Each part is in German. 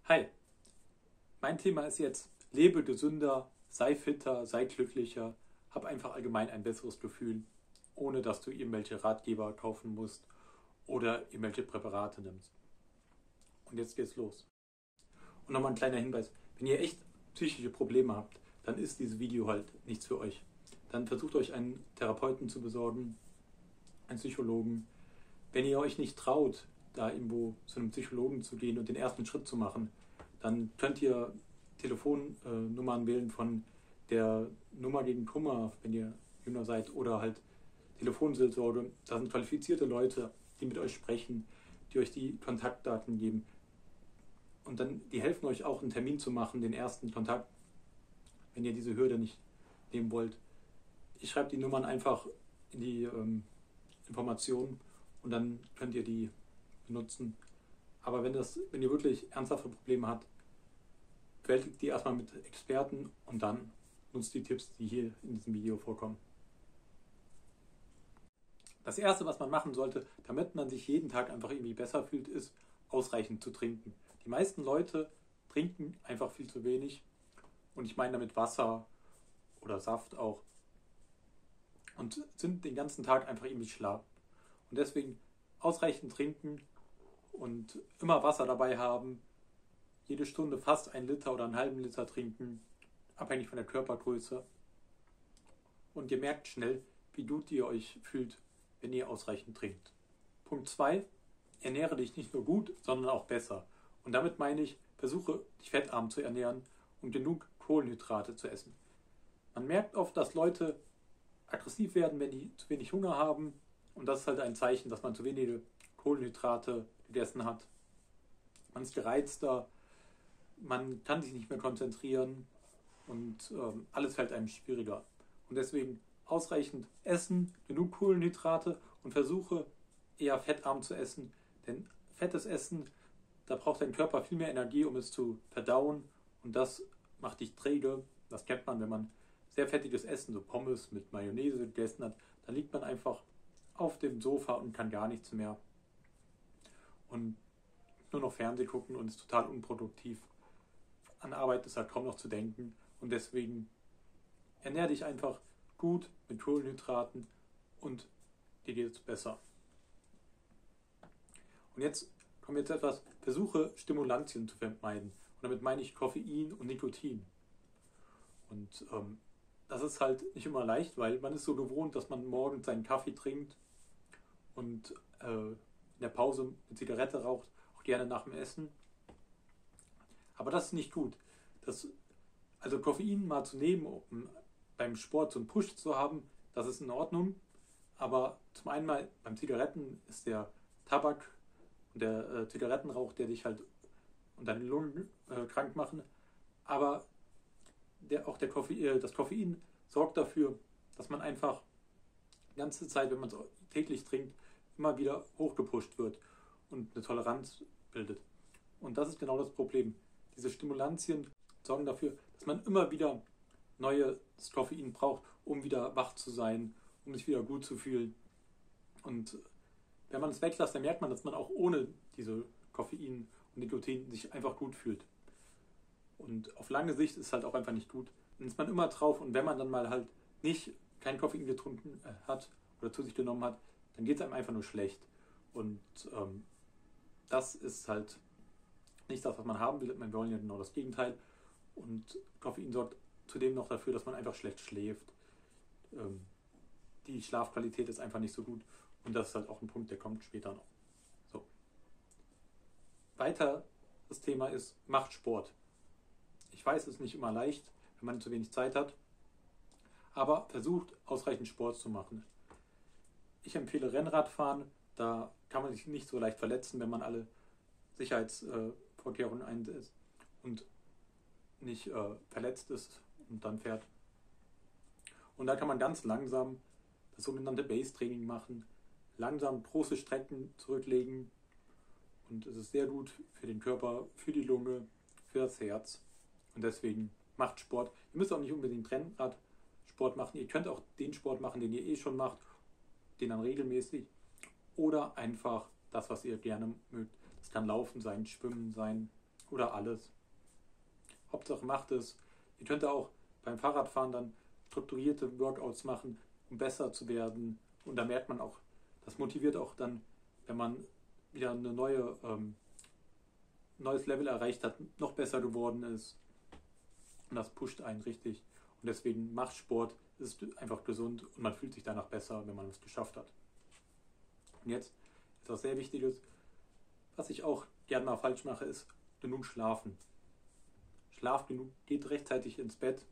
Hi, mein Thema ist jetzt, lebe gesünder, sei fitter, sei glücklicher, hab einfach allgemein ein besseres Gefühl, ohne dass du irgendwelche Ratgeber kaufen musst oder irgendwelche Präparate nimmst. Und jetzt geht's los. Und nochmal ein kleiner Hinweis, wenn ihr echt psychische Probleme habt, dann ist dieses Video halt nichts für euch. Dann versucht euch einen Therapeuten zu besorgen, einen Psychologen. Wenn ihr euch nicht traut, da irgendwo zu einem Psychologen zu gehen und den ersten Schritt zu machen, dann könnt ihr Telefonnummern wählen von der Nummer gegen Kummer, wenn ihr jünger seid, oder halt Telefonseelsorge. Da sind qualifizierte Leute, die mit euch sprechen, die euch die Kontaktdaten geben. Und dann, die helfen euch auch, einen Termin zu machen, den ersten Kontakt, wenn ihr diese Hürde nicht nehmen wollt. Ich schreibe die Nummern einfach in die Informationen und dann könnt ihr die benutzen. Aber wenn ihr wirklich ernsthafte Probleme habt, bewältigt die erstmal mit Experten und dann nutzt die Tipps, die hier in diesem Video vorkommen. Das Erste, was man machen sollte, damit man sich jeden Tag einfach irgendwie besser fühlt, ist, ausreichend zu trinken. Die meisten Leute trinken einfach viel zu wenig und ich meine damit Wasser oder Saft auch und sind den ganzen Tag einfach irgendwie schlapp. Und deswegen ausreichend trinken und immer Wasser dabei haben, jede Stunde fast 1 Liter oder einen halben Liter trinken, abhängig von der Körpergröße. Und ihr merkt schnell, wie gut ihr euch fühlt, wenn ihr ausreichend trinkt. Punkt 2. Ernähre dich nicht nur gut, sondern auch besser. Und damit meine ich, versuche dich fettarm zu ernähren und genug Kohlenhydrate zu essen. Man merkt oft, dass Leute aggressiv werden, wenn die zu wenig Hunger haben. Und das ist halt ein Zeichen, dass man zu wenige Kohlenhydrate gegessen hat. Man ist gereizter, man kann sich nicht mehr konzentrieren und alles fällt einem schwieriger. Und deswegen ausreichend essen, genug Kohlenhydrate und versuche eher fettarm zu essen. Denn fettes Essen, da braucht dein Körper viel mehr Energie, um es zu verdauen. Und das macht dich träge. Das kennt man, wenn man sehr fettiges Essen, so Pommes mit Mayonnaise gegessen hat. Dann liegt man einfach auf dem Sofa und kann gar nichts mehr. Und nur noch Fernsehen gucken und ist total unproduktiv. An Arbeit ist halt kaum noch zu denken. Und deswegen ernähr dich einfach gut mit Kohlenhydraten und dir geht es besser. Und jetzt kommen wir zu etwas, versuche Stimulantien zu vermeiden. Und damit meine ich Koffein und Nikotin. Und das ist halt nicht immer leicht, weil man ist so gewohnt, dass man morgens seinen Kaffee trinkt und in der Pause eine Zigarette raucht, auch gerne nach dem Essen. Aber das ist nicht gut. Also Koffein mal zu nehmen, um beim Sport so einen Push zu haben, das ist in Ordnung. Aber zum einen mal beim Zigaretten ist der Tabak und der Zigarettenrauch, der dich halt und deine Lungen krank machen. Aber das Koffein sorgt dafür, dass man einfach die ganze Zeit, wenn man es täglich trinkt, immer wieder hochgepusht wird und eine Toleranz bildet. Und das ist genau das Problem. Diese Stimulantien sorgen dafür, dass man immer wieder neues Koffein braucht, um wieder wach zu sein, um sich wieder gut zu fühlen. Und wenn man es weglässt, dann merkt man, dass man auch ohne diese Koffein und Nikotin sich einfach gut fühlt. Und auf lange Sicht ist es halt auch einfach nicht gut. Dann ist man immer drauf und wenn man dann mal halt kein Koffein getrunken hat oder zu sich genommen hat, dann geht es einem einfach nur schlecht. Und das ist halt nicht das, was man haben will. Wir wollen ja genau das Gegenteil. Und Koffein sorgt zudem noch dafür, dass man einfach schlecht schläft. Die Schlafqualität ist einfach nicht so gut. Und das ist halt auch ein Punkt, der kommt später noch. So. Weiter das Thema ist, macht Sport. Ich weiß, es ist nicht immer leicht, wenn man zu wenig Zeit hat. Aber versucht, ausreichend Sport zu machen. Ich empfehle Rennradfahren. Da kann man sich nicht so leicht verletzen, wenn man alle Sicherheitsvorkehrungen einsetzt und nicht verletzt ist und dann fährt. Und da kann man ganz langsam das sogenannte Base-Training machen, langsam große Strecken zurücklegen und es ist sehr gut für den Körper, für die Lunge, für das Herz und deswegen macht Sport. Ihr müsst auch nicht unbedingt Rennradsport machen, ihr könnt auch den Sport machen, den ihr eh schon macht, den dann regelmäßig oder einfach das, was ihr gerne mögt. Das kann Laufen sein, Schwimmen sein oder alles. Hauptsache macht es. Ihr könnt auch beim Fahrradfahren dann strukturierte Workouts machen, um besser zu werden. Und da merkt man auch, das motiviert auch dann, wenn man wieder eine neues Level erreicht hat, noch besser geworden ist. Und das pusht einen richtig. Und deswegen macht Sport, ist einfach gesund und man fühlt sich danach besser, wenn man es geschafft hat. Und jetzt etwas sehr Wichtiges, was ich auch gerne mal falsch mache, ist genug schlafen. Schlaft genug, geht rechtzeitig ins Bett,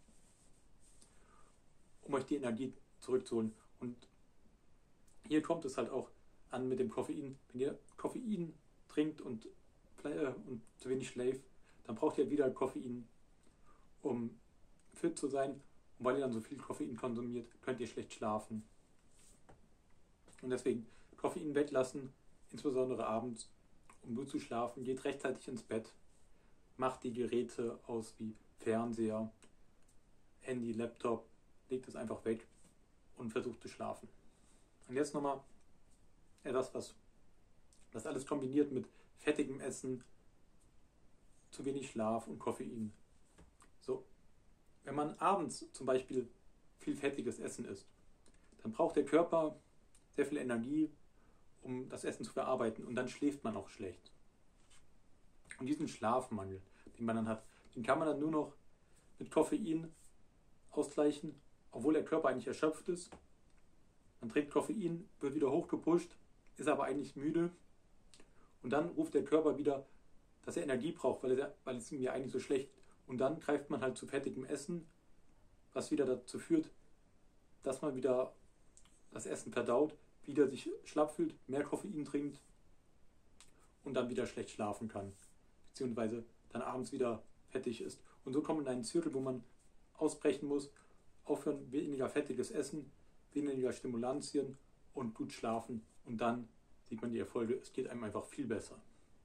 um euch die Energie zurückzuholen. Und hier kommt es halt auch an mit dem Koffein. Wenn ihr Koffein trinkt und zu wenig schläft, dann braucht ihr wieder Koffein, um fit zu sein. Und weil ihr dann so viel Koffein konsumiert, könnt ihr schlecht schlafen. Und deswegen Koffein weglassen, insbesondere abends, um gut zu schlafen. Geht rechtzeitig ins Bett. Macht die Geräte aus wie Fernseher, Handy, Laptop. Legt es einfach weg und versucht zu schlafen. Und jetzt nochmal etwas, was alles kombiniert mit fettigem Essen, zu wenig Schlaf und Koffein. So, wenn man abends zum Beispiel viel fettiges Essen isst, dann braucht der Körper sehr viel Energie, um das Essen zu verarbeiten, und dann schläft man auch schlecht. Und diesen Schlafmangel, den man dann hat, den kann man dann nur noch mit Koffein ausgleichen, obwohl der Körper eigentlich erschöpft ist. Man trinkt Koffein, wird wieder hochgepusht, ist aber eigentlich müde. Und dann ruft der Körper wieder, dass er Energie braucht, weil es ihm ja eigentlich so schlecht ist. Und dann greift man halt zu fettigem Essen, was wieder dazu führt, dass man wieder das Essen verdaut, wieder sich schlapp fühlt, mehr Koffein trinkt und dann wieder schlecht schlafen kann. Beziehungsweise dann abends wieder fettig ist. Und so kommt man in einen Zirkel, wo man ausbrechen muss, aufhören, weniger fettiges Essen, weniger Stimulantien und gut schlafen. Und dann sieht man die Erfolge, es geht einem einfach viel besser.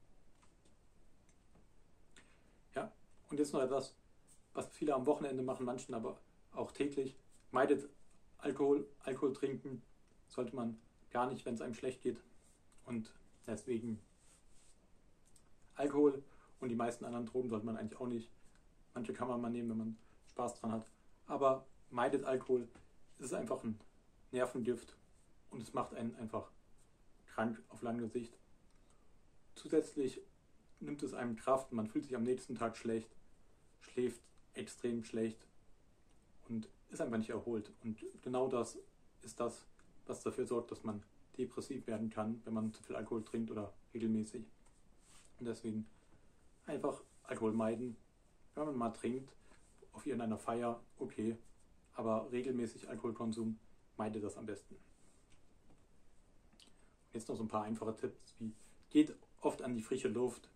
Ja, und jetzt noch etwas, was viele am Wochenende machen, manchen aber auch täglich. Meidet Alkohol. Alkohol trinken sollte man gar nicht, wenn es einem schlecht geht. Und deswegen Alkohol und die meisten anderen Drogen sollte man eigentlich auch nicht. Manche kann man mal nehmen, wenn man Spaß dran hat. Aber meidet Alkohol. Es ist einfach ein Nervengift und es macht einen einfach krank auf lange Sicht. Zusätzlich nimmt es einem Kraft, man fühlt sich am nächsten Tag schlecht, schläft extrem schlecht und ist einfach nicht erholt. Und genau das ist das, was dafür sorgt, dass man depressiv werden kann, wenn man zu viel Alkohol trinkt oder regelmäßig. Und deswegen einfach Alkohol meiden. Wenn man mal trinkt, auf irgendeiner Feier, okay, aber regelmäßig Alkoholkonsum, meide das am besten. Jetzt noch so ein paar einfache Tipps, wie geht oft an die frische Luft.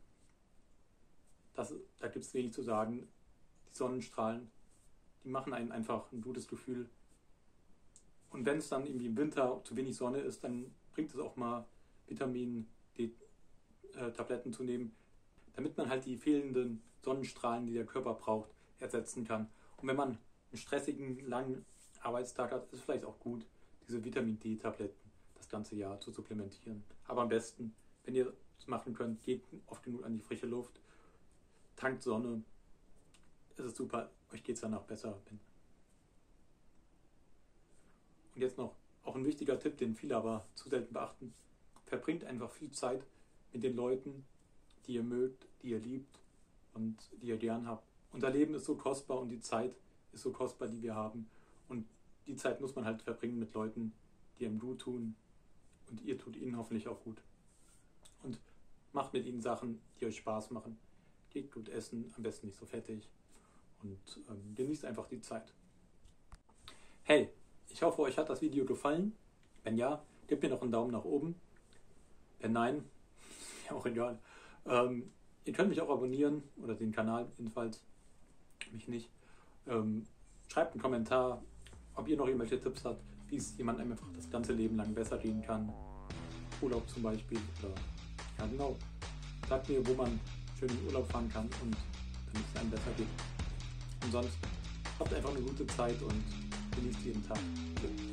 Da gibt es wenig zu sagen. Die Sonnenstrahlen, die machen einen einfach ein gutes Gefühl. Und wenn es dann irgendwie im Winter zu wenig Sonne ist, dann bringt es auch mal Vitamin D-Tabletten zu nehmen, damit man halt die fehlenden Sonnenstrahlen, die der Körper braucht, ersetzen kann. Und wenn man einen stressigen, langen Arbeitstag hat, ist es vielleicht auch gut, diese Vitamin D-Tabletten das ganze Jahr zu supplementieren. Aber am besten, wenn ihr es machen könnt, geht oft genug an die frische Luft, tankt Sonne. Es ist super, euch geht es danach besser. Und jetzt noch auch ein wichtiger Tipp, den viele aber zu selten beachten. Verbringt einfach viel Zeit mit den Leuten, die ihr mögt, die ihr liebt und die ihr gern habt. Unser Leben ist so kostbar und die Zeit ist so kostbar, die wir haben. Und die Zeit muss man halt verbringen mit Leuten, die einem gut tun. Und ihr tut ihnen hoffentlich auch gut. Und macht mit ihnen Sachen, die euch Spaß machen. Geht gut essen, am besten nicht so fettig. Und genießt einfach die Zeit. Hey, ich hoffe, euch hat das Video gefallen. Wenn ja, gebt mir noch einen Daumen nach oben. Wenn nein, ja auch egal. Ihr könnt mich auch abonnieren oder den Kanal jedenfalls. Mich nicht. Schreibt einen Kommentar, ob ihr noch irgendwelche Tipps habt, wie es jemandem einfach das ganze Leben lang besser gehen kann. Urlaub zum Beispiel. Oder, ja genau. Sagt mir, wo man schön in Urlaub fahren kann und damit es einem besser geht. Und sonst habt einfach eine gute Zeit und genießt jeden Tag.